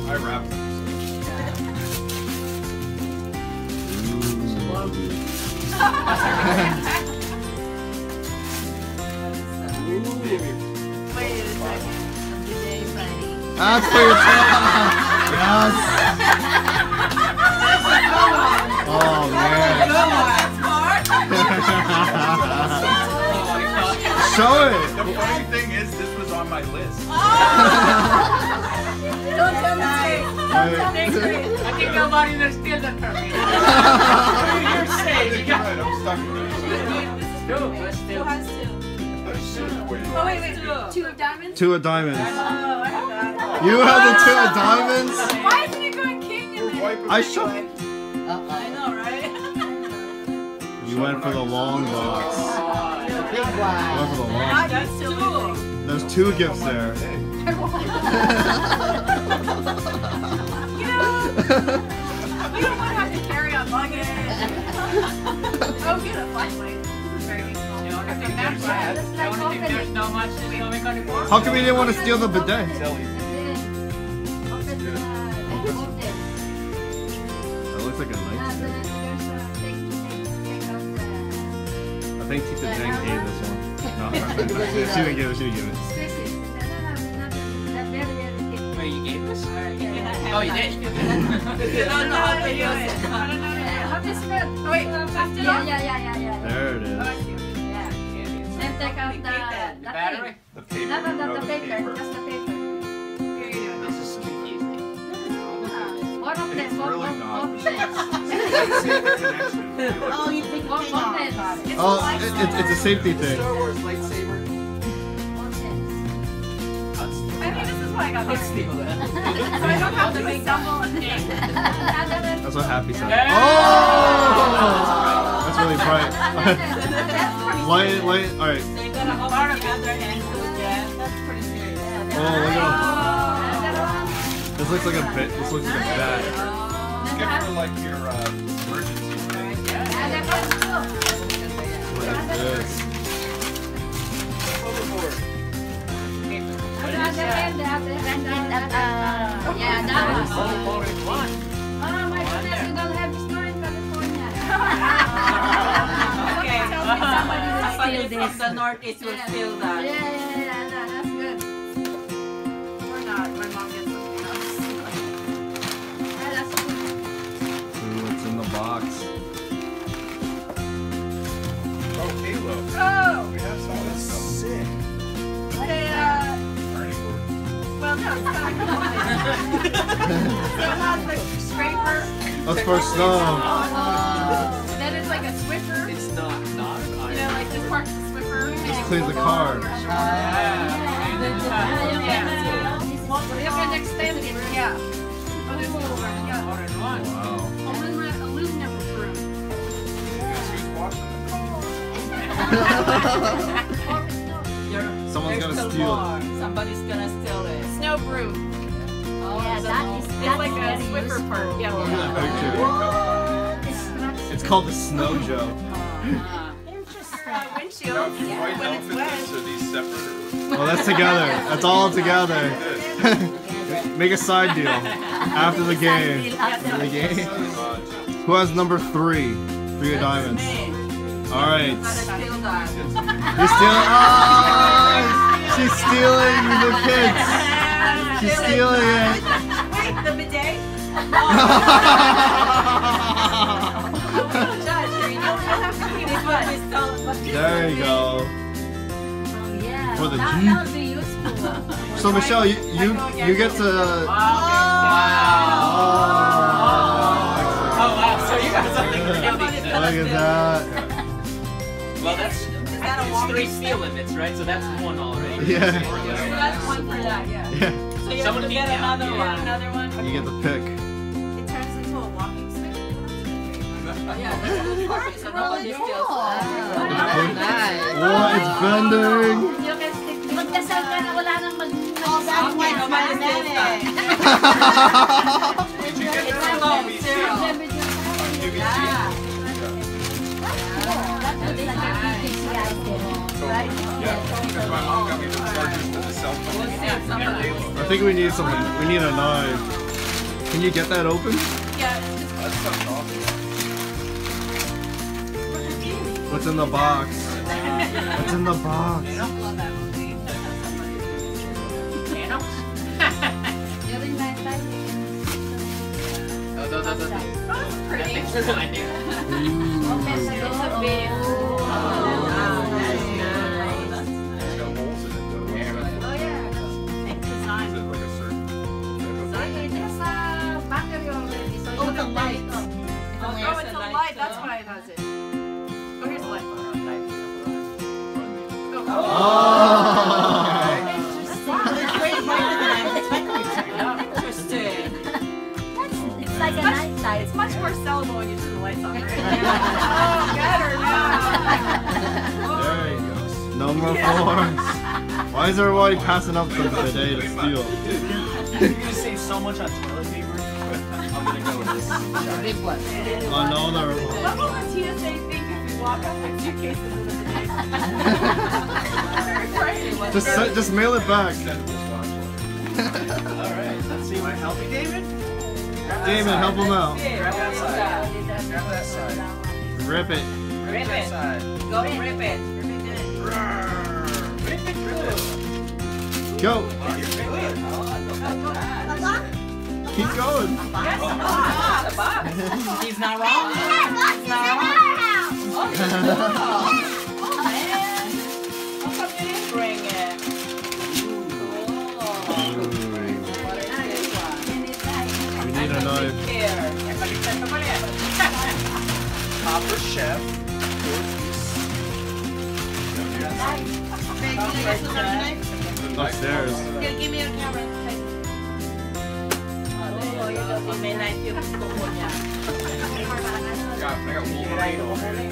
I wrapped them. Wait a second. Today, Friday. That's for your child. Yes. Oh man. Show it. The funny thing is, this was on my list. Don't demonstrate. I think nobody will steal that from me. You're safe. You got I'm stuck with it. two. Let's Who do. has two? Oh, wait. Two of diamonds? Two of diamonds. Oh, I have that. You have the two of diamonds? Why isn't it going king in there? I showed. I know, right? You went for the long box. Big You one. went for the long. That's two. There's two gifts there. You know, we don't want to have to carry a luggage. Oh, get a flashlight. This is very useful. The only thing there's not much is coming on the board. How come you didn't want to steal the bidet? That looks like a nice thing. I think Tita Jen gave this one. No, she didn't give it. She didn't give it. Wait, you gave this? Oh, you did? I don't know how to use it. I don't know. Oh, wait, left it off? There it is. Oh, I see. Then take out the Battery? The paper. No, No, the paper. Just the paper. Here you go. This is sneaky. One of them. It's really not. One of them. Oh, you think One of them. Oh, it's a safety thing. Star Wars lightsaber? I think this is why I got Let's this. steal that. So I don't have to stumble and think. That's what Happy said. Yeah. Oh! That's really bright. Light. Alright. So you got a whole part of the other hand to Jen. That's pretty serious. Oh, look at this. Looks like a bit. This looks like a bag. Good for like your emergency thing. What is this? Overboard. Yeah, that one. Oh, one. Oh my goodness, you don't have this store in California. Okay, Somebody will steal somebody this. from the northeast will steal that. Yeah, that's good. Or not. My mom gets something else. Yeah, that's good. Ooh, what's in the box? Oh, Halo. Oh! We have some of that stuff. Sick. Okay, Ernie board. well, no, it's got a component. So it has the scraper. That's for snow. Then it's like a Swiffer. It's not You know, like this part's the Swiffer. Just cleans the car. Yeah. You can extend it, yeah. Yeah. Wow. Aluminum room. Guess who's watching Someone's gonna steal it. Somebody's gonna steal it. Snow broom. Yeah, that is It's like a Swiffer part. Look Yeah. at that picture. It's called the Snow Joe. Windshield. Now, When white it's outfits, wet. are these separate? Oh, that's together. That's all together. Make a side deal after the game. After the game. Who has number 3? 3 of diamonds. All right. Gotta steal that. You're stealing. Oh, she's stealing the kids. She's stealing it. Wait, the bidet? There you go. Yeah. For the that Jeep. would be useful. So Michelle, you get to. Oh, wow. So you got something really Look at that. Well, that's it's 3 steal limits, right? So that's 1 already. Yeah. That's one for that, yeah. Yeah. So you Someone have to get get another another one. one. Another one. You get the pick. It turns into a walking stick. Yeah, that's so nobody steals Oh, it's bending. You can stick. Magdasal ka na wala nang Oh, that's why nobody steals that. Did you get It's that a on long PVC? zero. PVC? Yeah. That would be like a PVC item, right? Yeah, because my mom got me the chargers for the cell phone. I think we need something. We need a knife. Can you get that open? Yeah, it's just That sounds awesome. What's in the box? What's in the box? I love that movie. During my time, Oh, that's pretty. open the door. It's got holes in it though. Oh yeah. Is it like a certain Sorry, there's a battery already. So Oh, you the can light. turn it on. Oh, it's a light. That's why it does it. Oh, here's the light. Oh! It's way brighter than I expected. Interesting. It's like a night light. It's much more sellable when you turn the lights on. Right? Oh, better now. There you go. No more floors. Why is everybody passing up the bidet to steal? You're gonna save so much on toilet paper, but I'm gonna go with this. Big one. Another What one. will the TSA think if we walk up with suitcases in the day? Just mail it back. Alright, let's see what help you, David. Damon, help him out. Grab that side. Grab that side. Rip it. Rip that side. Go rip it. Rip it, rip it. Go. Oh, you're good. Keep going. He's not wrong. He's not wrong. Oh, man. How come you didn't bring it? We need a knife. Here. Copper chef. Upstairs. Here, give me a camera. Oh, you don't give me a knife. You have to go for it. I got Wolverine over here.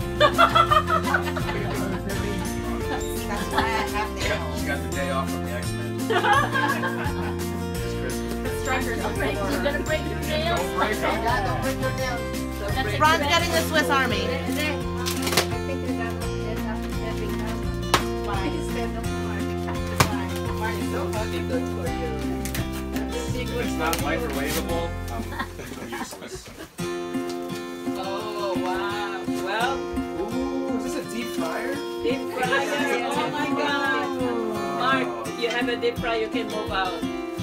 That's why I have She got the day off from the X-Men. It's Christmas. Strikers. You're gonna break your nails. Don't break them. Don't break your nails. That's Ron's getting the Swiss Army. I think they're gonna get up every time. Why? Stand up for It's not microwavable. I'm useless. Oh, wow. Well, Ooh, is this a deep fryer? deep fryer. Oh, my God. Mark, you have a deep fryer, you can move out.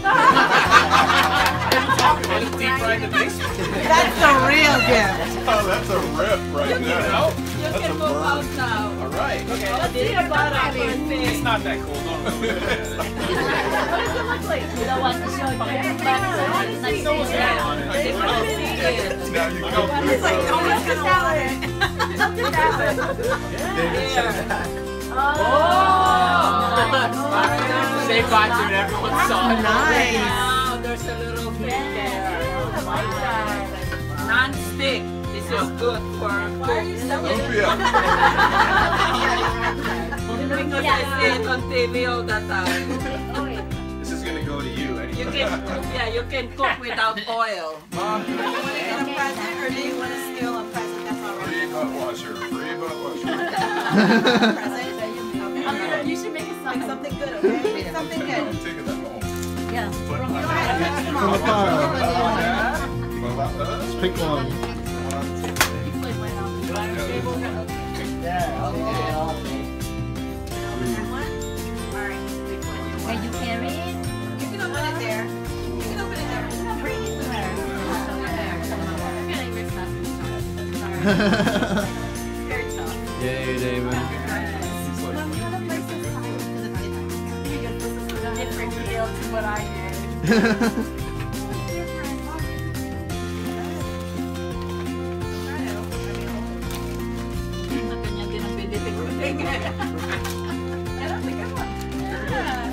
Let's deep fry the basement. That's a real gift. Oh, that's a rip right there. You can move out now. All right. Okay. Let's see about our It's thing. not that cool, don't worry. What does it look like? You don't want to show your back. It's not so Yeah, they want to see it. Now you go. It's like, oh, look at that one. Look at that one. Oh! Say bye to it, everyone saw it. Nice. Wow, there's a little bit there. Non-stick. This is good for cooking. Because I see it on TV all the time. This is gonna go to you You anyway. you can cook without oil. Mom, You want to get a present or do you want to steal a present? That's all free butt washer. Free butt washer. You should make a song. Something good, okay? Make something I'm good. taking that home. Yeah. From the pile. Just pick one. Can you carry it? You can open it there. You can open it there. Bring it to her. Very tough. Yay, Damon. Different deal to what I did. Ganyan din ang pinili ko. That's a good one. Yeah.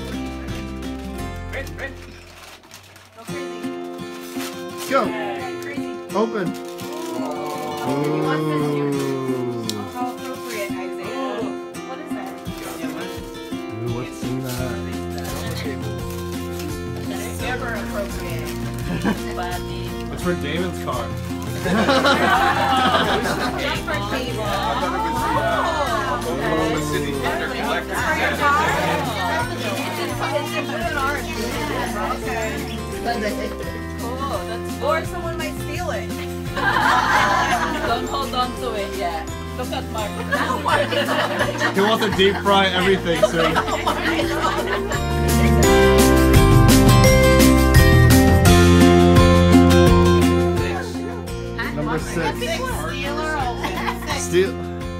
Go crazy. Go. Crazy. Open. Ooh. How appropriate, Isaiah. What is that? Ooh, what's in that? Never appropriate. It's for Damon's car. Jumper table. Oh, the city thunder collector. It's a good art. Okay. Cool. Or someone might steal it. Don't hold on to it yet. Look at Mark. He wants to deep fry everything soon. Number 6. Steal.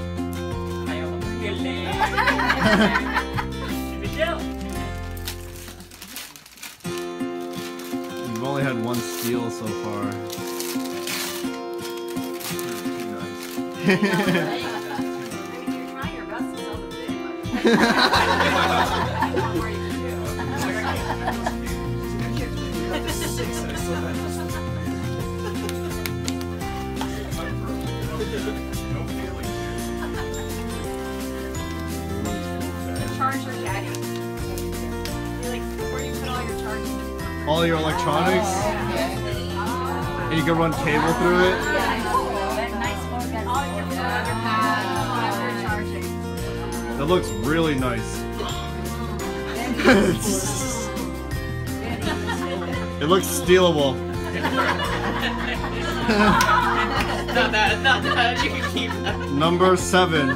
We've only had one steal so far. You're trying your best to sell the big one. Charger caddy. Like where you put all your charging. All your electronics? And you can run cable through it? All your pads, your charging. That looks really nice. It looks stealable. Not that. You can keep that. Number 7.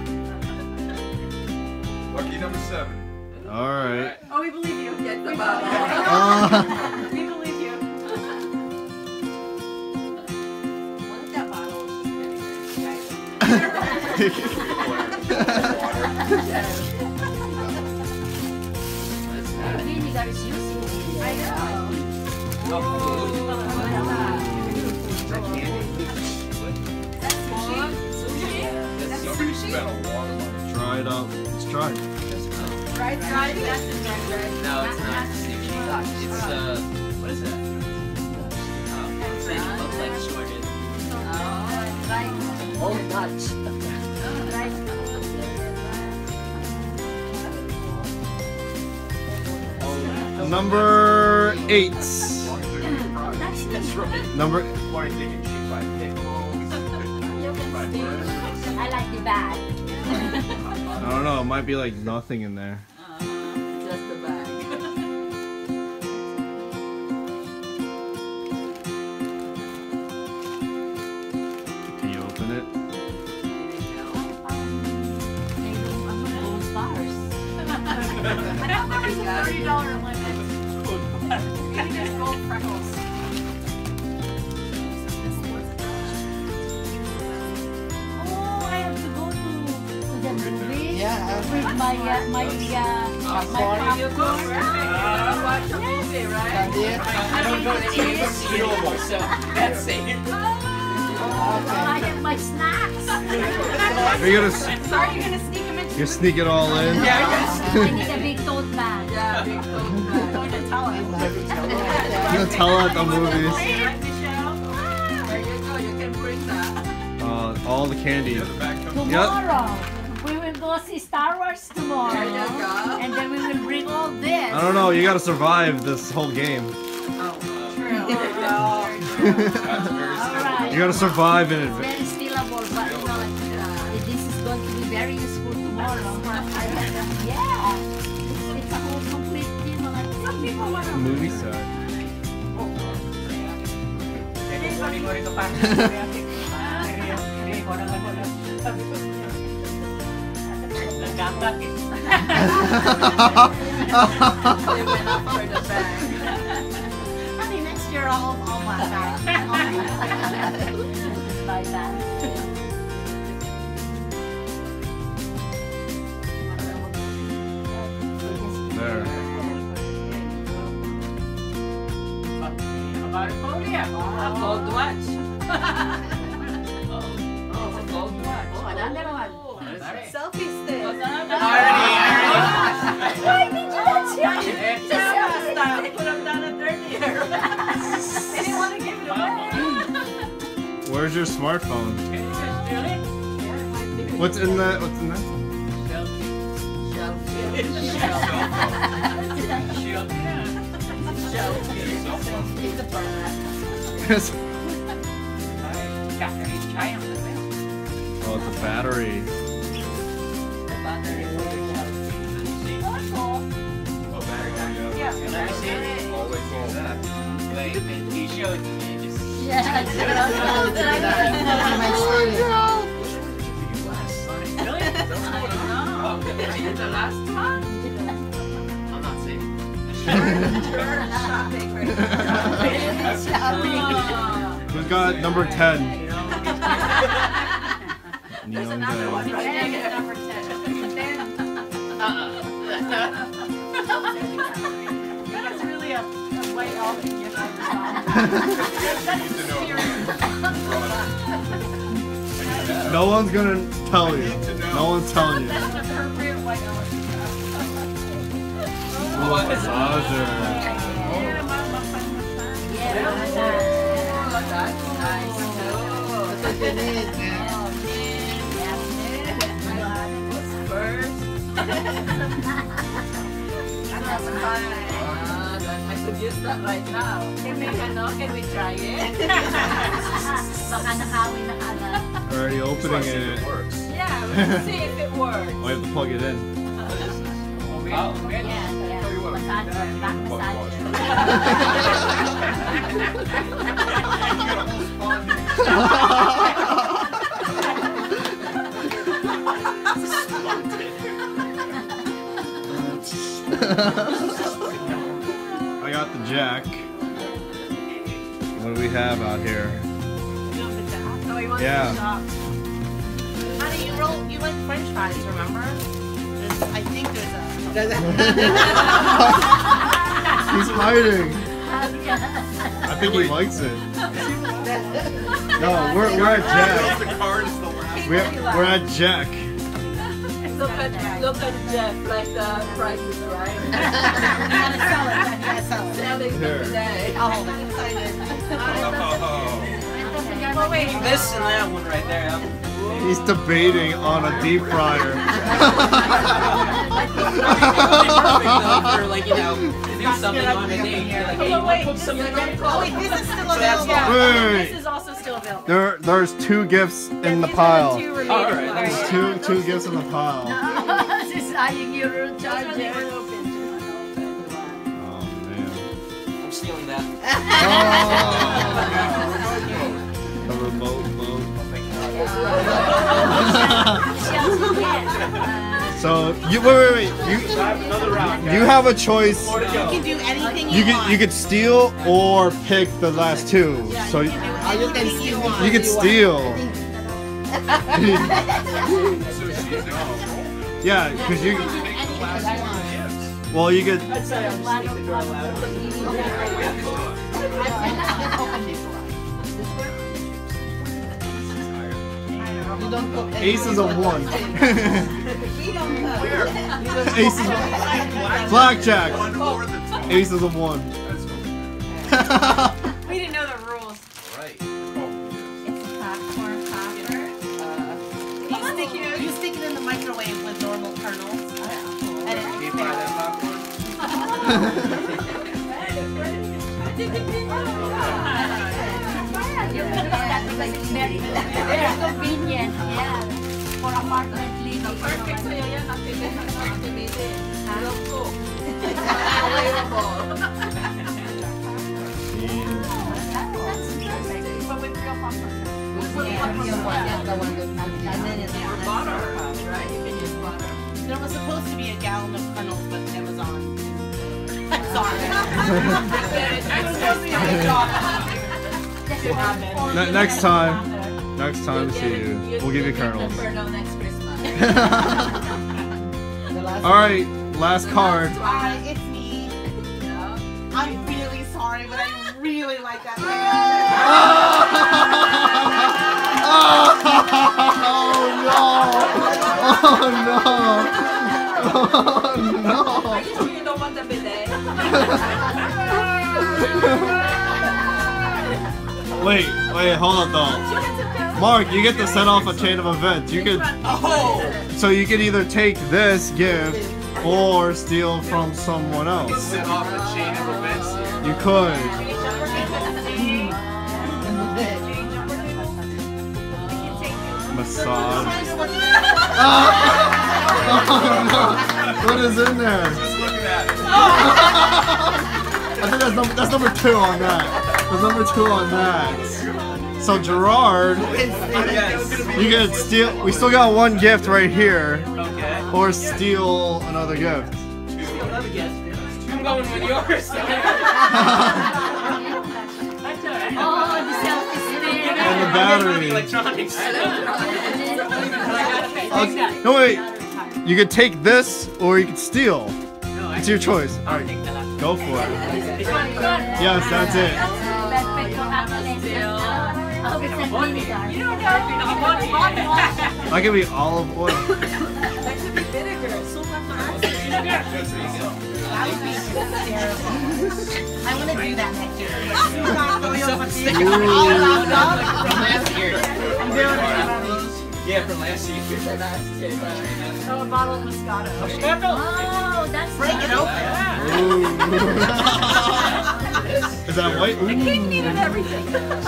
Lucky number 7. Alright. Oh, we believe you. Get the bottle. We believe you. What if that bottle was just I know. Somebody spent a lot of money. Try it out. Let's try it. Right, that's the right. No, it's not sushi. It's what is it? It looks like shorted. Old Dutch. Number 8. That's right. Number. Why are you thinking cheap by pickles? I like the bag. I don't know. It might be like nothing in there. Just the bag. Can you open it? I thought there was a $30 limit. Maybe there's gold freckles. Oh, I have to go to the movies Yeah. with my popcorn. Watch a movie, right? I don't know it's stealable, so that's safe. I have my snacks. Are you gonna? Sorry, you're gonna sneak them into You sneak it all in? I need a big tote bag. Yeah, big tote going to tell us. You can tell at the movies. There you go, you can bring that. All the candy. The back comes Tomorrow, we will go see Star Wars tomorrow. There you go. And then we will bring all this. I don't know. You gotta survive this whole game. True. That's very Alright. You gotta survive in It's it. very stealable, but you know, like, this is going to be very useful tomorrow. Yeah. It's a whole complete, you know, like, some people want to Movie set. They went up for the bag. Honey, next year I'll buy that. buy that. There. A gold watch. Oh, it's a gold watch. Oh, another one. Selfie stick. Why did you watch it? Could have done it earlier. They didn't want to give it away. Where's your smartphone? What's in that? What's in that? It's a burner. Oh, it's a battery. The battery for your selfie. Oh, back on you. Yeah. Always all that. show it to me. Just Yeah. Really? You're the last one? I'm not saying. Shopping right Who's got number 10? There's Neon another Day. one right there. Get number 10. That's really a way off to get on the No one's gonna tell you. No one's telling you. That's an appropriate white elephant. Massager. I could use that right now. Can we try it? Baka nakawin na kanan. Already opening it. Yeah, let's see if it works. Oh, you have to plug it in. Oh, Yeah, yeah. Massager, back massager. I got the jack. What do we have out here? Yeah. Honey, you like French fries, remember? I think there's He's hiding. I think he likes it. No, we're at Jack. The card is the last. We're at Jack. Look at Jeff, like the prices, right? Selling Here. today. Oh. Oh, wait. this and that one right there. He's debating on a deep fryer. For like, you know, to do something on a date. You're like, hey, you want to cook something on the Oh, wait, this is still that's available. Wait. This is also still available. There's 2 gifts in the pile. Two remaining Alright, ones. There's two gifts in the pile. She's eyeing your charger. Oh man. I'm stealing that. The remote vote. So you wait. You have a choice. You can do anything You could steal or pick the last 2. So you can steal one. you could steal. Yeah, because you. Well, you could. I'd say I'm just take the girl out. Ace is a 1. Ace is blackjack. Ace is a 1. We didn't know the rules. You stick it in the microwave with normal kernels. And Very convenient, yeah. For apartment living. Perfect sa'yo yan. Activated. Real cook. but with real popcorn. Butter, right? You can use butter. There was supposed to be a gallon of kernels, but Amazon. Sorry. Next time we see you, we'll give you kernels. Next Christmas. All right, last card. Hi, it's me. I'm really sorry, but I really like that. Oh no! Are you sure you don't want the bidet? Wait, hold on though. Mark, you get to set off a chain of events. You could, so you could either take this gift or steal from someone else. Set off a chain of events here. You could. Massage. Oh no! What is in there? Just looking at it. I think that's number 2 on that. Who's number 2 on that? So Gerard, you can steal. We still got one gift right here, Okay. or steal another gift. I'm going with yours. Oh, the selfie stick. And the battery. Electronics. No wait, you could take this or you could steal. No, It's your choice. All right, take the last. go for it. Yes, that's it. You don't know. That could be olive oil. That should be vinegar. I want to do that next year. Yeah, from last year. Oh, a bottle of Moscato. Oh, that's Break it open. Is that white? The king needed everything.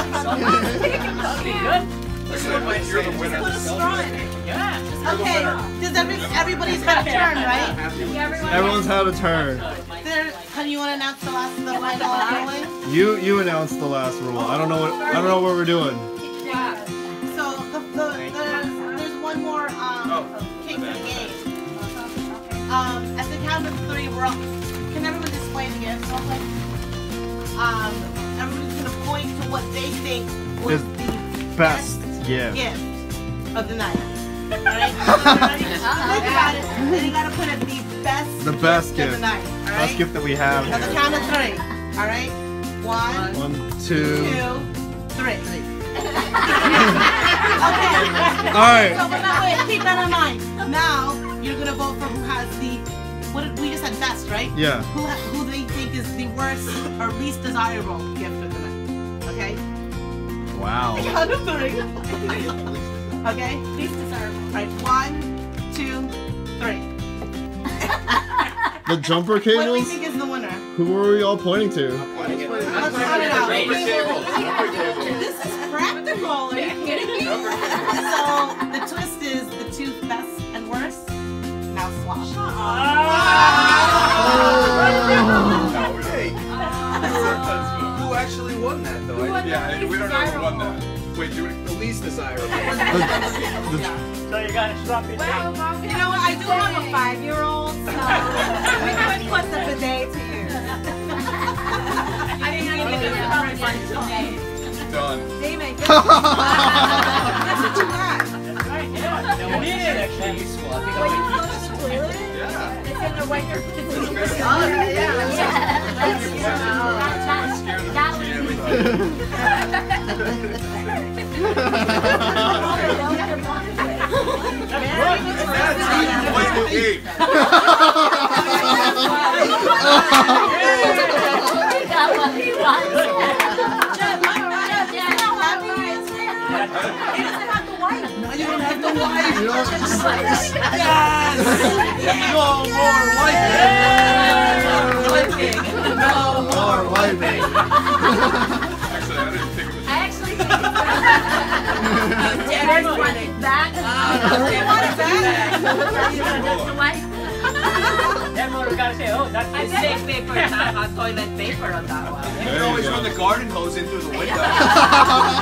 You're the winner. Put a straw in it. Okay, does everybody's had a turn, right? Everyone's had a turn. Honey, you want to announce the last of the final rolling? You announced the last rule. I don't know what we're doing. So there's one more king for the game. At the count of 3, can everyone display the gifts real quick? Everyone's gonna point to what they think was Is the Best gift. gift of the night. Alright? Think about it. Then you gotta put it the best gift. of the night. Best Alright? gift that we have. At the count of 3. Alright? 1, 1, 2. 2, 3. Okay. Alright. So, but now, wait, keep that in mind. Now, you're gonna vote for who has the, we just said best, right? Yeah. Who they think is the worst or least desirable gift of the night. Okay? Wow. Count of 3. Okay? Least desirable. Right, 1, 2, 3. The jumper What do we cables? think is the winner? Who were we all pointing to? Let's count it out. This is practical. Are you kidding me? So, the twist is the 2 best and worst. Now swap. Hey. Who actually won that though? Yeah, we don't know who won that. Wait, do it. The least desirable. So you gotta swap it Well, down. Mom, you know what? I do have a 5-year-old, so we could put the bidet to use. I didn't even get to probably find it today. Done. Damon, that's what you got. You need it actually. Useful. I think Well, you I'll know the toilet? Yeah. It's in the wiper. That What's the game? what he wants. Now you don't have to wipe. You know, Yes! no more wiping. No more wiping. Actually, I didn't think it was. I actually think it's Jared want it back. You want it back? That's the wife. Then we gotta say, oh, that's I the bet safe paper, not toilet paper on that one. You can always run the garden hose in through the window.